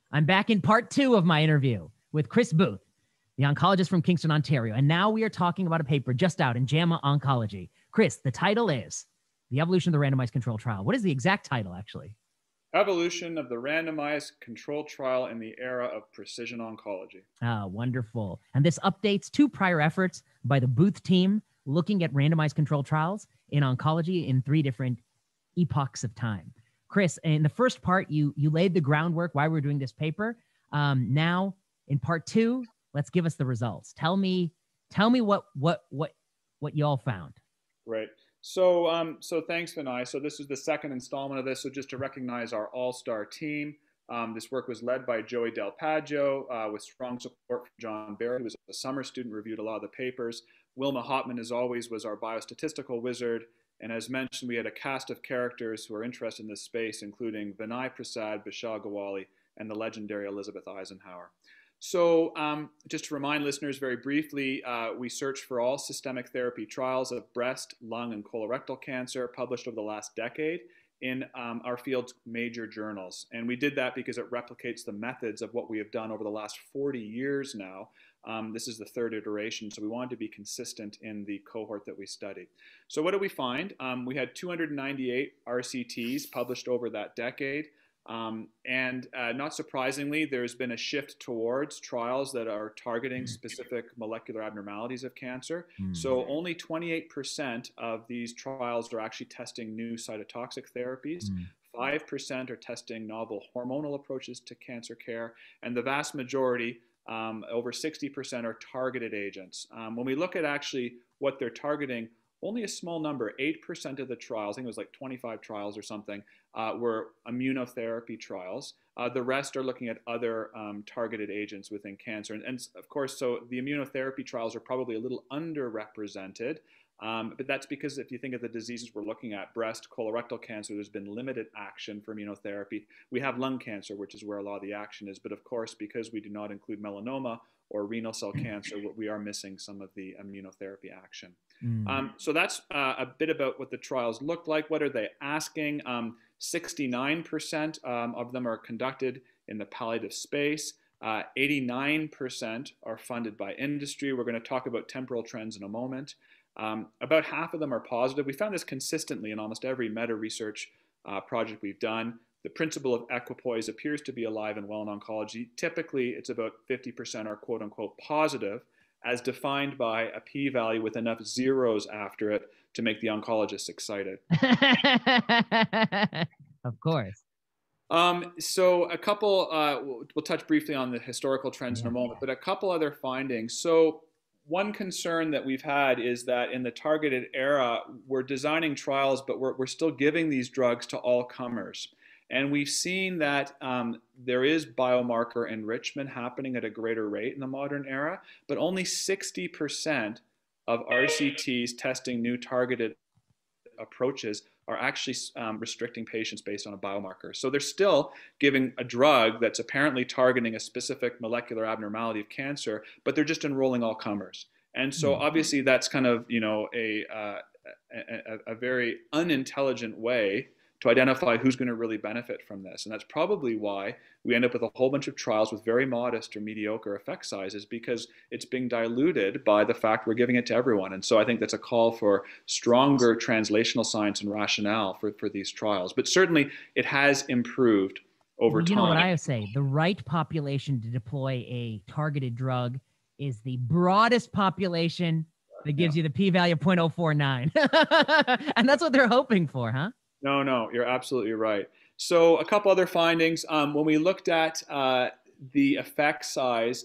I'm back in part 2 of my interview with Chris Booth, the oncologist from Kingston, Ontario. And now we are talking about a paper just out in JAMA Oncology. Chris, the title is The Evolution of the Randomized Controlled Trial. What is the exact title, actually? Evolution of the Randomized Controlled Trial in the Era of Precision Oncology. Ah, wonderful. And this updates 2 prior efforts by the Booth team looking at randomized controlled trials in oncology in 3 different epochs of time. Chris, in the first part, you laid the groundwork why we're doing this paper. Now, in part 2, let's give us the results. Tell me what you all found. Right. So thanks, Vinay. So this is the second installment of this. So just to recognize our all-star team, this work was led by Joey Del Paggio with strong support from John Barry, who was a summer student, reviewed a lot of the papers. Wilma Hopman, as always, was our biostatistical wizard. And as mentioned, we had a cast of characters who are interested in this space, including Vinay Prasad, Vishal Gawali, and the legendary Elizabeth Eisenhower. So just to remind listeners very briefly, we searched for all systemic therapy trials of breast, lung, and colorectal cancer published over the last decade in our field's major journals. And we did that because it replicates the methods of what we have done over the last 40 years now. This is the 3rd iteration, so we wanted to be consistent in the cohort that we studied. So what did we find? We had 298 RCTs published over that decade. And not surprisingly, there's been a shift towards trials that are targeting specific molecular abnormalities of cancer. So only 28% of these trials are actually testing new cytotoxic therapies. 5% are testing novel hormonal approaches to cancer care, and the vast majority, over 60%, are targeted agents. When we look at actually what they're targeting, only a small number, 8% of the trials, I think it was like 25 trials or something, were immunotherapy trials. The rest are looking at other targeted agents within cancer. And of course, so the immunotherapy trials are probably a little underrepresented. But that's because if you think of the diseases we're looking at, breast, colorectal cancer, there's been limited action for immunotherapy. We have lung cancer, which is where a lot of the action is. But of course, because we do not include melanoma or renal cell cancer, we are missing some of the immunotherapy action. So that's a bit about what the trials look like. What are they asking? 69% of them are conducted in the palliative space. 89% are funded by industry. We're going to talk about temporal trends in a moment. About half of them are positive. We found this consistently in almost every meta-research project we've done. The principle of equipoise appears to be alive and well in oncology. Typically, it's about 50% are quote-unquote positive, as defined by a p-value with enough zeros after it to make the oncologists excited. Of course. So a couple, we'll touch briefly on the historical trends in a moment, but a couple other findings. So one concern that we've had is that in the targeted era, we're designing trials, but we're still giving these drugs to all comers. And we've seen that there is biomarker enrichment happening at a greater rate in the modern era, but only 60% of RCTs testing new targeted approaches are actually restricting patients based on a biomarker. So they're still giving a drug that's apparently targeting a specific molecular abnormality of cancer, but they're just enrolling all comers. And so obviously that's kind of, you know, a very unintelligent way to identify who's going to really benefit from this. And that's probably why we end up with a whole bunch of trials with very modest or mediocre effect sizes, because it's being diluted by the fact we're giving it to everyone. And so I think that's a call for stronger translational science and rationale for these trials. But certainly it has improved over time. You know what I say, the right population to deploy a targeted drug is the broadest population that gives you the p-value of 0.049. And that's what they're hoping for, huh? No, you're absolutely right. So a couple other findings. When we looked at the effect size,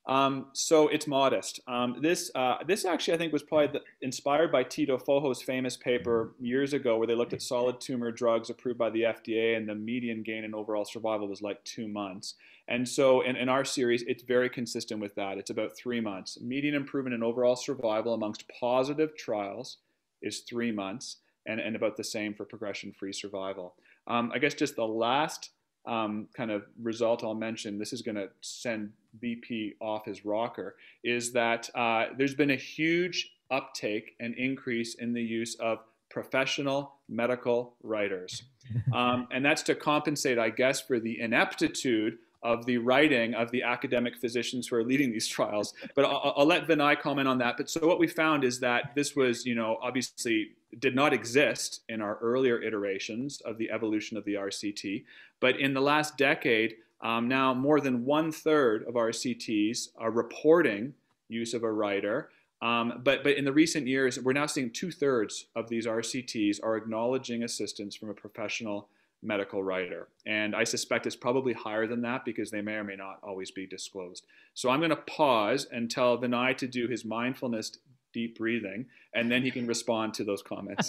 so it's modest. This actually, I think, was probably inspired by Tito Fojo's famous paper years ago, where they looked at solid tumor drugs approved by the FDA, and the median gain in overall survival was like 2 months. And so in our series, it's very consistent with that. It's about 3 months. Median improvement in overall survival amongst positive trials is 3 months. And about the same for progression-free survival. I guess just the last kind of result I'll mention, this is going to send BP off his rocker, is that there's been a huge uptake and increase in the use of professional medical writers. And that's to compensate, I guess, for the ineptitude of the writing of the academic physicians who are leading these trials. But I'll let Vinay comment on that. But so what we found is that this was, obviously did not exist in our earlier iterations of the evolution of the RCT. But in the last decade, now more than 1/3 of RCTs are reporting use of a writer. But in the recent years, we're now seeing 2/3 of these RCTs are acknowledging assistance from a professional medical writer. And I suspect it's probably higher than that because they may or may not always be disclosed. So I'm going to pause and tell Vinay to do his mindfulness deep breathing, and then he can respond to those comments.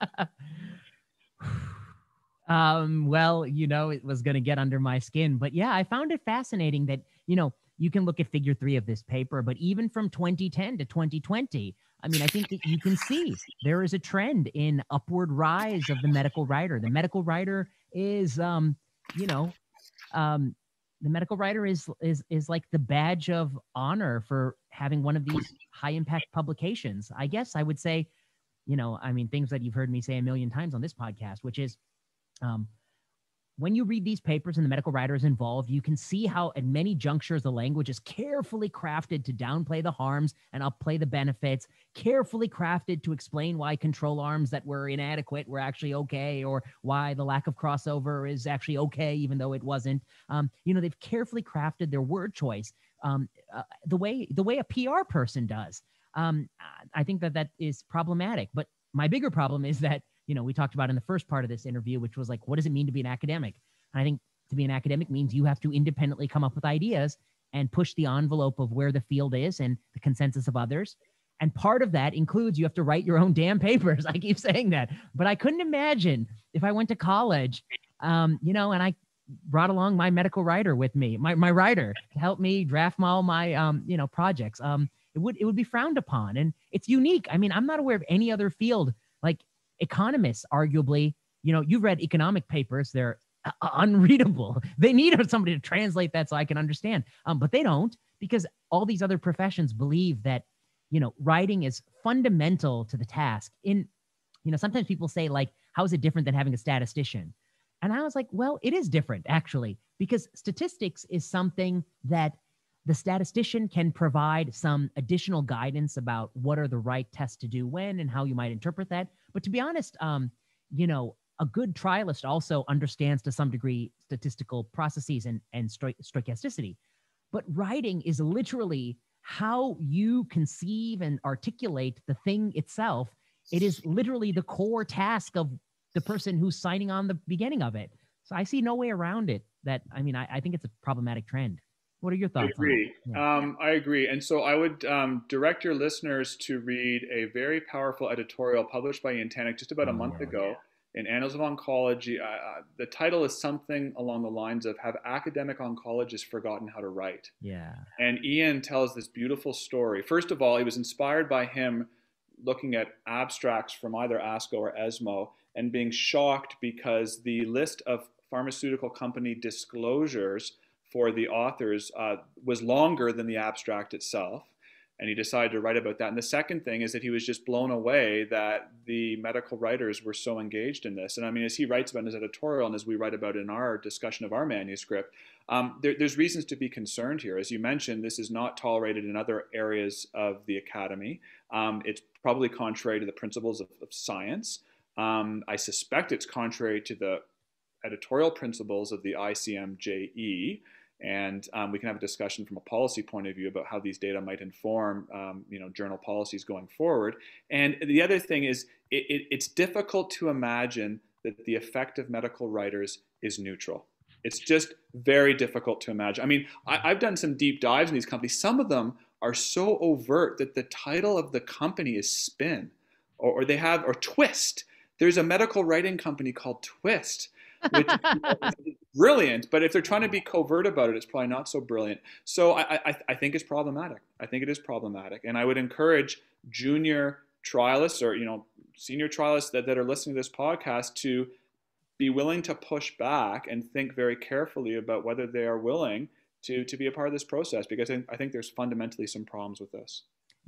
Well, it was going to get under my skin, but yeah, I found it fascinating that, you can look at figure 3 of this paper, but even from 2010 to 2020, I mean, I think that you can see there is a trend in upward rise of the medical writer. The medical writer is, the medical writer is like the badge of honor for having one of these high impact publications. I guess I would say, things that you've heard me say a million times on this podcast, which is, when you read these papers and the medical writer is involved, you can see how at many junctures the language is carefully crafted to downplay the harms and upplay the benefits, carefully crafted to explain why control arms that were inadequate were actually okay, or why the lack of crossover is actually okay, even though it wasn't. They've carefully crafted their word choice the way a PR person does. I think that is problematic. But my bigger problem is that, we talked about in the first part of this interview, which was like, what does it mean to be an academic? And I think to be an academic means you have to independently come up with ideas and push the envelope of where the field is and the consensus of others. And part of that includes you have to write your own damn papers. I keep saying that, but I couldn't imagine if I went to college, and I brought along my medical writer with me, my writer to help me draft all my, projects. It would be frowned upon, and it's unique. I mean, I'm not aware of any other field. Like economists, arguably, you've read economic papers. They're unreadable. They need somebody to translate that so I can understand. But they don't, because all these other professions believe that, writing is fundamental to the task. Sometimes people say, like, how is it different than having a statistician? And I was like, well, it is different, actually, because statistics is something that the statistician can provide some additional guidance about what are the right tests to do when and how you might interpret that. But to be honest, a good trialist also understands to some degree statistical processes and stochasticity. But writing is literally how you conceive and articulate the thing itself. It is literally the core task of the person who's signing on the beginning of it. So I see no way around it. I think it's a problematic trend. What are your thoughts? I agree. On it? I agree. And so I would direct your listeners to read a very powerful editorial published by Ian Tannock just about a month ago in Annals of Oncology. The title is something along the lines of "Have Academic Oncologists Forgotten How to Write?" Yeah. And Ian tells this beautiful story. First of all, it was inspired by him looking at abstracts from either ASCO or ESMO and being shocked because the list of pharmaceutical company disclosures for the authors was longer than the abstract itself. And he decided to write about that. And the second thing is that he was just blown away that the medical writers were so engaged in this. And I mean, as he writes about in his editorial and as we write about in our discussion of our manuscript, there's reasons to be concerned here. As you mentioned, this is not tolerated in other areas of the academy. It's probably contrary to the principles of science. I suspect it's contrary to the editorial principles of the ICMJE. And we can have a discussion from a policy point of view about how these data might inform, journal policies going forward. And the other thing is, it's difficult to imagine that the effect of medical writers is neutral. It's just very difficult to imagine. I mean, I've done some deep dives in these companies. Some of them are so overt that the title of the company is Spin, or Twist. There's a medical writing company called Twist, which is brilliant, but if they're trying to be covert about it, it's probably not so brilliant. So I think it's problematic. I think it is problematic. And I would encourage junior trialists or, senior trialists that are listening to this podcast to be willing to push back and think very carefully about whether they are willing to be a part of this process, because I think there's fundamentally some problems with this.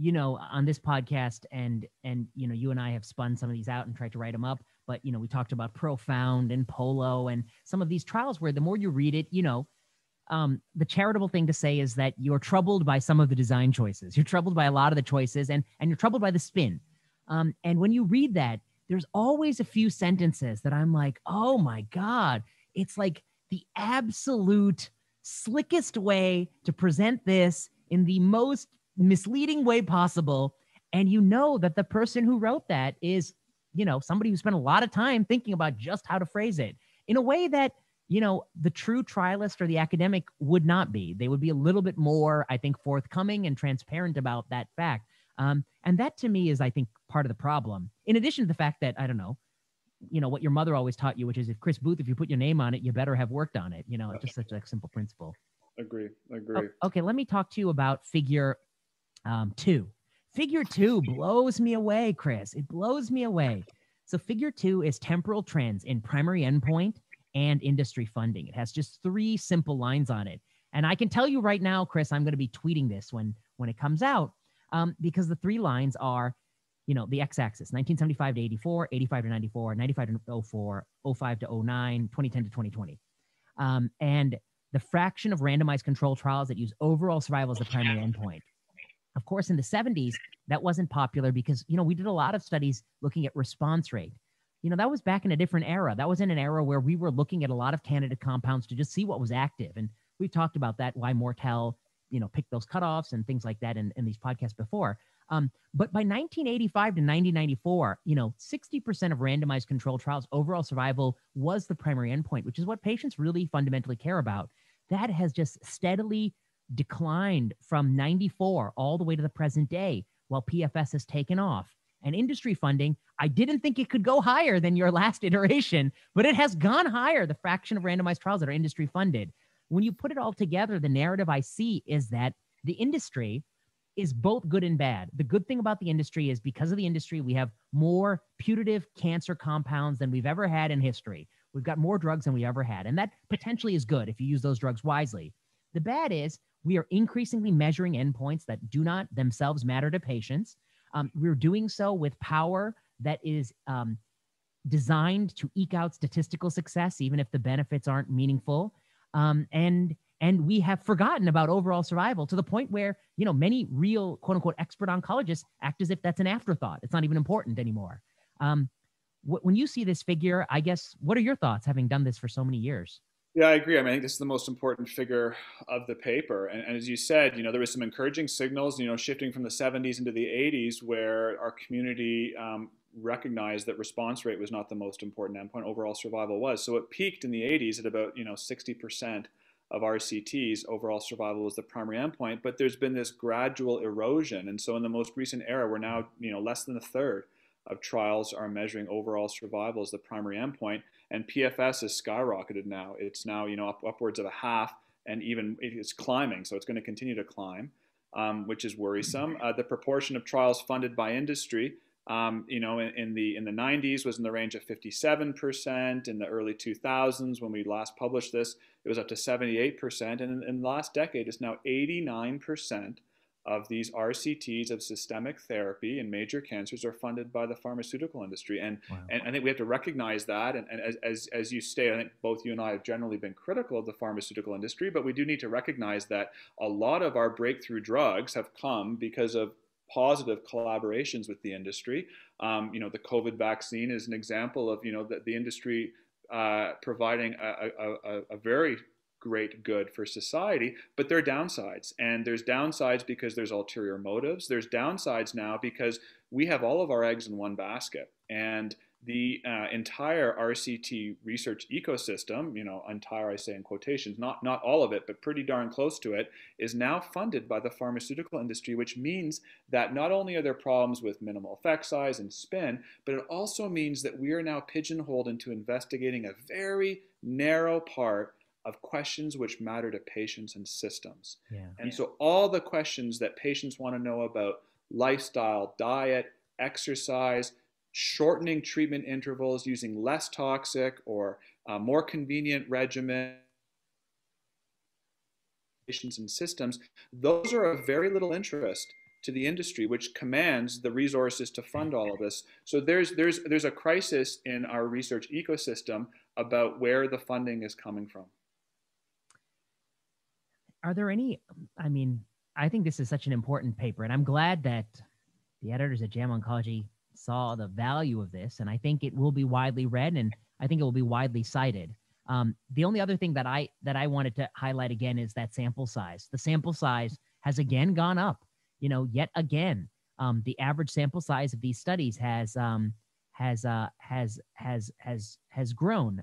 On this podcast and you and I have spun some of these out and tried to write them up, but we talked about Profound and Polo and some of these trials where the more you read it, the charitable thing to say is that you're troubled by some of the design choices. You're troubled by a lot of the choices, and you're troubled by the spin. And when you read that, there's always a few sentences that I'm like, oh my God, it's like the absolute slickest way to present this in the most misleading way possible. And you know that the person who wrote that is, somebody who spent a lot of time thinking about just how to phrase it in a way that, the true trialist or the academic would not be. They would be a little bit more, I think, forthcoming and transparent about that fact. And that to me is, I think, part of the problem. In addition to the fact that, I don't know, what your mother always taught you, which is if Chris Booth, if you put your name on it, you better have worked on it. It's just such a simple principle. Agree. Okay, let me talk to you about figure 2. Figure 2 blows me away, Chris. It blows me away. So figure 2 is temporal trends in primary endpoint and industry funding. It has just 3 simple lines on it. And I can tell you right now, Chris, I'm going to be tweeting this when it comes out, because the 3 lines are, the x-axis, 1975 to 84, 85 to 94, 95 to 04, 05 to 09, 2010 to 2020. And the fraction of randomized control trials that use overall survival as the primary endpoint. Of course, in the 70s, that wasn't popular because, we did a lot of studies looking at response rate. That was back in a different era. That was in an era where we were looking at a lot of candidate compounds to just see what was active. And we've talked about that, why Mortel, picked those cutoffs and things like that in these podcasts before. But by 1985 to 1994, 60% of randomized control trials, overall survival was the primary endpoint, which is what patients really fundamentally care about. That has just steadily declined from 94 all the way to the present day, while PFS has taken off. And industry funding, I didn't think it could go higher than your last iteration, but it has gone higher, the fraction of randomized trials that are industry funded. When you put it all together, the narrative I see is that the industry is both good and bad. The good thing about the industry is because of the industry, we have more putative cancer compounds than we've ever had in history. We've got more drugs than we ever had. And that potentially is good if you use those drugs wisely. The bad is we are increasingly measuring endpoints that do not themselves matter to patients. We're doing so with power that is designed to eke out statistical success, even if the benefits aren't meaningful. And we have forgotten about overall survival to the point where, many real quote unquote expert oncologists act as if that's an afterthought. It's not even important anymore. When you see this figure, I guess, what are your thoughts having done this for so many years? Yeah, I agree. I think this is the most important figure of the paper. And as you said, there was some encouraging signals, shifting from the 70s into the 80s where our community recognized that response rate was not the most important endpoint, overall survival was. So it peaked in the 80s at about, 60% of RCTs, overall survival was the primary endpoint, but there's been this gradual erosion. And so in the most recent era, we're now, less than a third of trials are measuring overall survival as the primary endpoint, and PFS has skyrocketed now. It's now, upwards of a half, and even it's climbing, so it's going to continue to climb, which is worrisome. The proportion of trials funded by industry, in the 90s was in the range of 57%. In the early 2000s, when we last published this, it was up to 78%, and in the last decade, it's now 89% of these RCTs of systemic therapy in major cancers are funded by the pharmaceutical industry. And, wow. And I think we have to recognize that. And as you state, I think both you and I have generally been critical of the pharmaceutical industry, but we do need to recognize that a lot of our breakthrough drugs have come because of positive collaborations with the industry. The COVID vaccine is an example of, the industry providing a very great good for society, but there are downsides. And there's downsides because there's ulterior motives. There's downsides now because we have all of our eggs in one basket. And the entire RCT research ecosystem, entire I say in quotations, not all of it, but pretty darn close to it, is now funded by the pharmaceutical industry, which means that not only are there problems with minimal effect size and spin, but it also means that we are now pigeonholed into investigating a very narrow part of questions which matter to patients and systems. So all the questions that patients want to know about lifestyle, diet, exercise, shortening treatment intervals, using less toxic or more convenient regimen, patients and systems, those are of very little interest to the industry, which commands the resources to fund all of this. So there's a crisis in our research ecosystem about where the funding is coming from. are there any, I mean, I think this is such an important paper, and I'm glad that the editors at JAMA Oncology saw the value of this, and I think it will be widely read, and I think it will be widely cited. The only other thing that I wanted to highlight again is that sample size. The sample size has again gone up. Yet again, the average sample size of these studies has grown.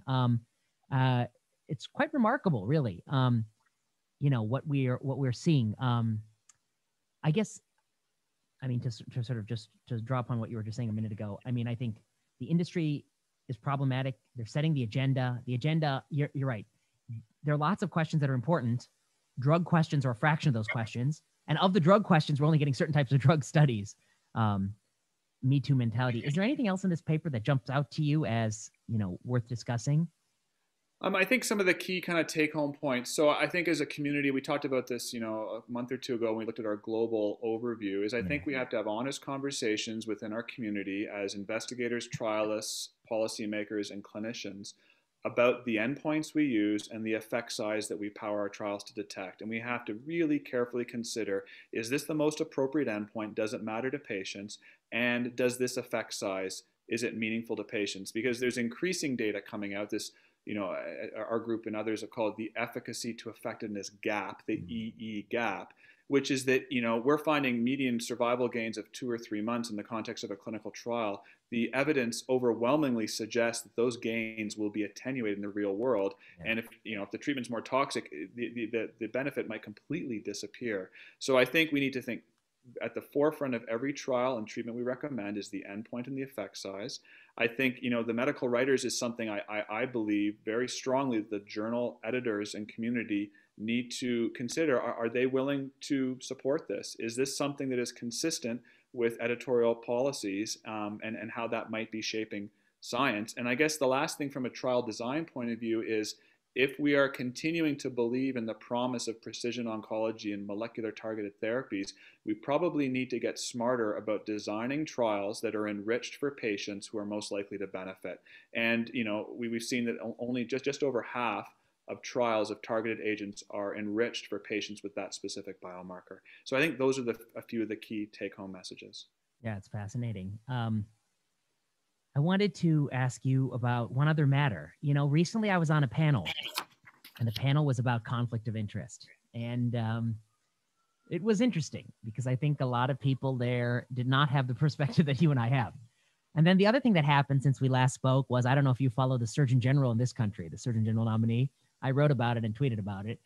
It's quite remarkable, really. What we're seeing. I guess, I mean, to sort of just to draw upon what you were just saying a minute ago. I mean, I think the industry is problematic. They're setting the agenda. The agenda, you're right. There are lots of questions that are important. Drug questions are a fraction of those questions. And of the drug questions, we're only getting certain types of drug studies. Me Too mentality. Is there anything else in this paper that jumps out to you as, worth discussing? I think some of the key kind of take-home points. So I think as a community, we talked about this, a month or two ago when we looked at our global overview, is I think we have to have honest conversations within our community as investigators, trialists, policymakers, and clinicians about the endpoints we use and the effect size that we power our trials to detect. And we have to really carefully consider, is this the most appropriate endpoint? Does it matter to patients? And does this effect size, is it meaningful to patients? Because there's increasing data coming out. This, our group and others have called the efficacy to effectiveness gap, the EE gap, which is that, we're finding median survival gains of 2 or 3 months in the context of a clinical trial. The evidence overwhelmingly suggests that those gains will be attenuated in the real world. Yeah. And if the treatment's more toxic, the benefit might completely disappear. So I think we need to think at the forefront of every trial and treatment we recommend is the endpoint and the effect size. I think, the medical writers is something I believe very strongly that the journal editors and community need to consider. Are they willing to support this? Is this something that is consistent with editorial policies and how that might be shaping science? And I guess the last thing from a trial design point of view is, if we are continuing to believe in the promise of precision oncology and molecular targeted therapies, we probably need to get smarter about designing trials that are enriched for patients who are most likely to benefit. And we've seen that only just over half of trials of targeted agents are enriched for patients with that specific biomarker. So I think those are a few of the key take-home messages. Yeah, it's fascinating. I wanted to ask you about one other matter. Recently I was on a panel, and the panel was about conflict of interest. And it was interesting because I think a lot of people there did not have the perspective that you and I have. And then the other thing that happened since we last spoke was, I don't know if you follow the Surgeon General in this country, the Surgeon General nominee. I wrote about it and tweeted about it.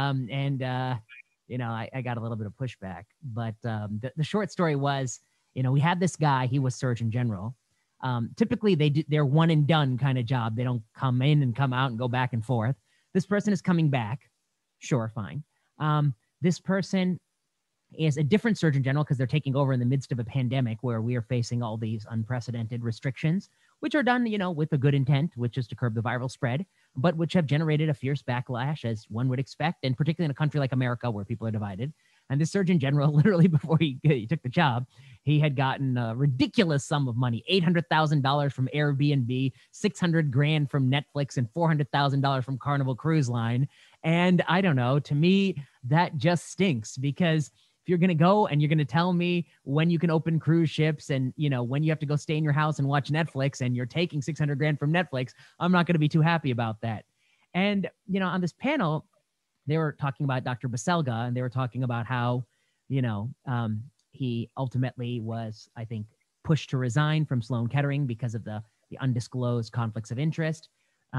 I got a little bit of pushback. But the short story was, we had this guy, he was Surgeon General. Typically they're one and done kind of job. They don't come in and come out and go back and forth. This person is coming back. Sure, fine. This person is a different Surgeon General because they're taking over in the midst of a pandemic where we are facing all these unprecedented restrictions, which are done, with a good intent, which is to curb the viral spread, but which have generated a fierce backlash, as one would expect, and particularly in a country like America where people are divided. And the Surgeon General, literally before he took the job, he had gotten a ridiculous sum of money, $800,000 from Airbnb, $600,000 from Netflix, and $400,000 from Carnival Cruise Line. And I don't know, to me, that just stinks, because if you're going to go and you're going to tell me when you can open cruise ships and, when you have to go stay in your house and watch Netflix, and you're taking $600,000 from Netflix, I'm not going to be too happy about that. And, on this panel, they were talking about Dr. Baselga, and they were talking about how, he ultimately was, I think, pushed to resign from Sloan Kettering because of the undisclosed conflicts of interest.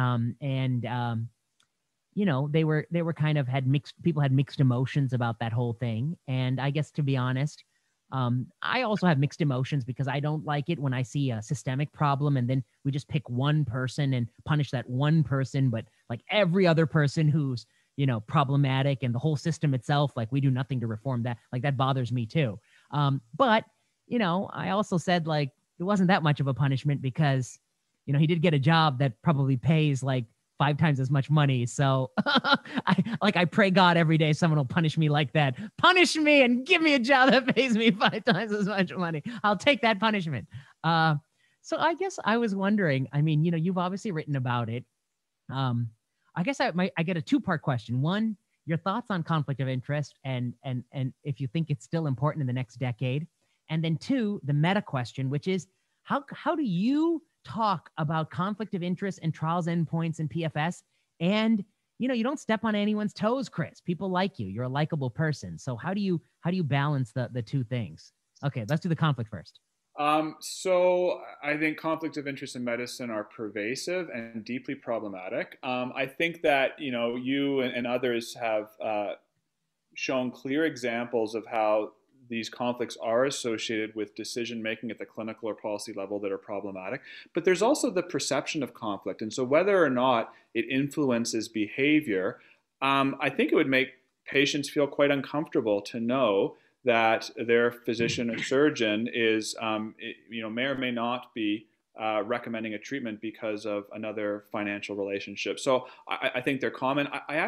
They were kind of people had mixed emotions about that whole thing. And I guess, to be honest, I also have mixed emotions, because I don't like it when I see a systemic problem and then we just pick one person and punish that one person, but like every other person who's, problematic, and the whole system itself, like we do nothing to reform that. Like that bothers me too. But I also said, like, it wasn't that much of a punishment, because, he did get a job that probably pays like 5 times as much money. So I pray God every day someone will punish me like that. Punish me and give me a job that pays me 5 times as much money. I'll take that punishment. So I guess I was wondering, I mean, you've obviously written about it. I guess I get a 2-part question. One, your thoughts on conflict of interest and if you think it's still important in the next decade. And then two, the meta question, which is how do you talk about conflict of interest and trials endpoints and PFS? And you don't step on anyone's toes, Chris. People like you. You're a likable person. So how do you balance the two things? Okay, let's do the conflict first. So I think conflicts of interest in medicine are pervasive and deeply problematic. I think that you and others have shown clear examples of how these conflicts are associated with decision making at the clinical or policy level that are problematic. But there's also the perception of conflict, and so whether or not it influences behavior, I think it would make patients feel quite uncomfortable to know that their physician or surgeon is, may or may not be recommending a treatment because of another financial relationship. So I think they're common.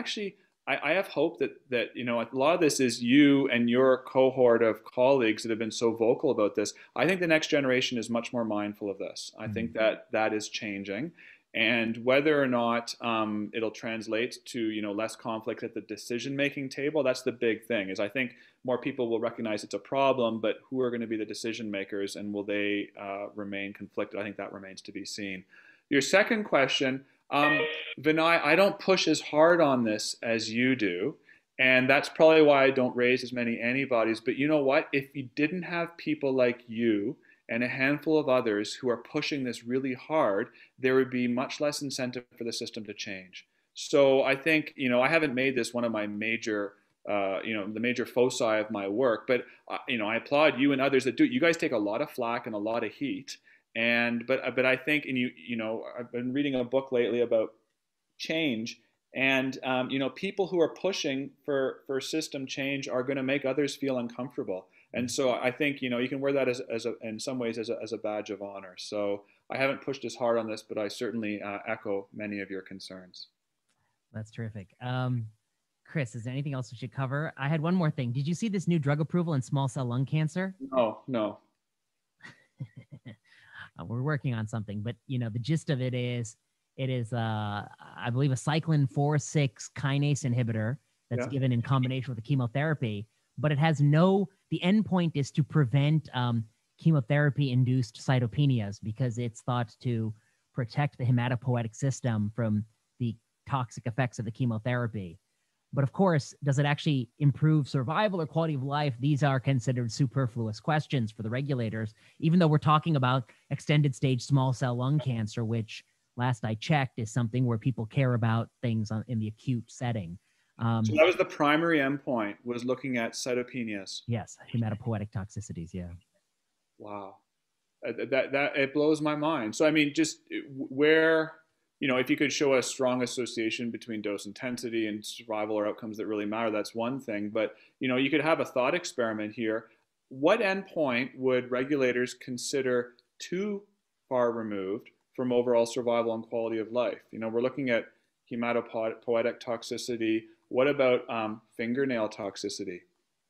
I have hope that a lot of this is you and your cohort of colleagues that have been so vocal about this. I think the next generation is much more mindful of this. I think that is changing. And whether or not it'll translate to less conflict at the decision-making table, that's the big thing. Is I think more people will recognize it's a problem, but who are going to be the decision makers, and will they remain conflicted? I think that remains to be seen. Your second question, Vinay, I don't push as hard on this as you do, and that's probably why I don't raise as many antibodies. But you know what? If you didn't have people like you and a handful of others who are pushing this really hard, there would be much less incentive for the system to change. So I think, I haven't made this one of my major, the major foci of my work, but, I applaud you and others that do it. You guys take a lot of flack and a lot of heat. But I think, and I've been reading a book lately about change, and people who are pushing for system change are going to make others feel uncomfortable. And so I think you can wear that in some ways as a badge of honor. So I haven't pushed as hard on this, but I certainly echo many of your concerns. That's terrific. Chris, is there anything else we should cover? I had one more thing. Did you see this new drug approval in small cell lung cancer? No. We're working on something, but the gist of it is I believe a cyclin 4/6 kinase inhibitor that's given in combination with the chemotherapy, but it has the endpoint is to prevent chemotherapy induced cytopenias, because it's thought to protect the hematopoietic system from the toxic effects of the chemotherapy. But of course, does it actually improve survival or quality of life? These are considered superfluous questions for the regulators, even though we're talking about extended stage small cell lung cancer, which last I checked is something where people care about things in the acute setting. So that was the primary endpoint, was looking at cytopenias. Yes, hematopoietic toxicities, yeah. Wow. That it blows my mind. So I mean, just where, if you could show a strong association between dose intensity and survival or outcomes that really matter, that's one thing. But, you could have a thought experiment here. What endpoint would regulators consider too far removed from overall survival and quality of life? We're looking at hematopoietic toxicity. What about fingernail toxicity?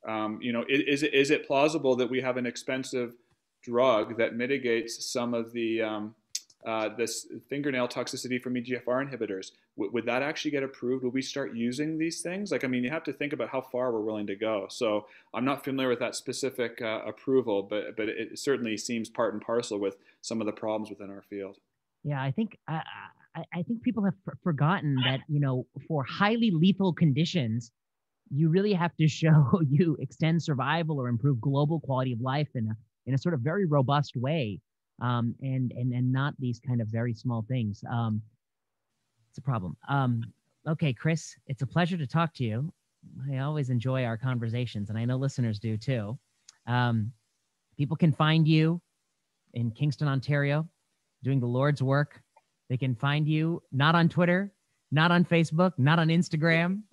Is it plausible that we have an expensive drug that mitigates some of the this fingernail toxicity from EGFR inhibitors? Would that actually get approved? Would we start using these things? You have to think about how far we're willing to go. So I'm not familiar with that specific approval, but it certainly seems part and parcel with some of the problems within our field. Yeah, I think people have forgotten that for highly lethal conditions, you really have to show you extend survival or improve global quality of life in a sort of very robust way. And not these kind of very small things. It's a problem. Okay, Chris, it's a pleasure to talk to you. I always enjoy our conversations, and I know listeners do too. People can find you in Kingston, Ontario, doing the Lord's work. They can find you not on Twitter, not on Facebook, not on Instagram,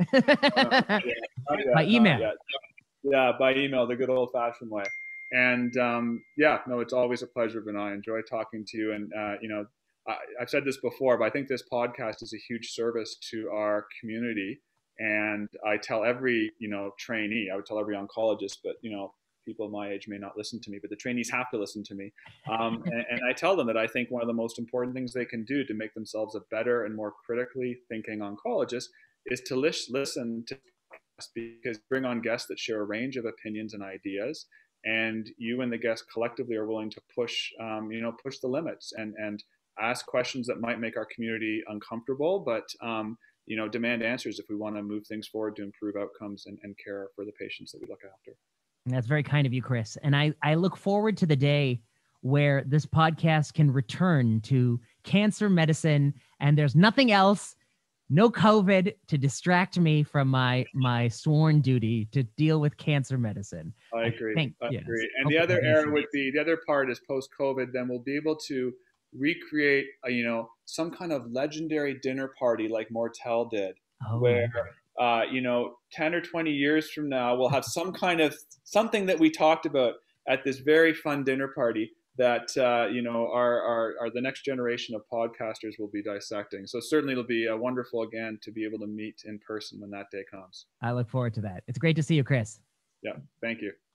by email. Yeah, by email, the good old-fashioned way. And it's always a pleasure, Vinay. I enjoy talking to you. And I've said this before, but I think this podcast is a huge service to our community. And I tell every trainee, I would tell every oncologist, but people my age may not listen to me, but the trainees have to listen to me. And I tell them that I think one of the most important things they can do to make themselves a better and more critically thinking oncologist is to listen to because bring on guests that share a range of opinions and ideas, and you and the guests collectively are willing to push, push the limits and ask questions that might make our community uncomfortable, but demand answers if we want to move things forward to improve outcomes and care for the patients that we look after. And that's very kind of you, Chris. And I look forward to the day where this podcast can return to cancer medicine and there's nothing else, no COVID to distract me from my sworn duty to deal with cancer medicine. I agree. I agree. And Hopefully the other era would be, the other part is post-COVID, then we'll be able to recreate, some kind of legendary dinner party like Mortel did, where, 10 or 20 years from now, we'll have some kind of something that we talked about at this very fun dinner party that, our the next generation of podcasters will be dissecting. So certainly it'll be wonderful again to be able to meet in person when that day comes. I look forward to that. It's great to see you, Chris. Yeah. Thank you.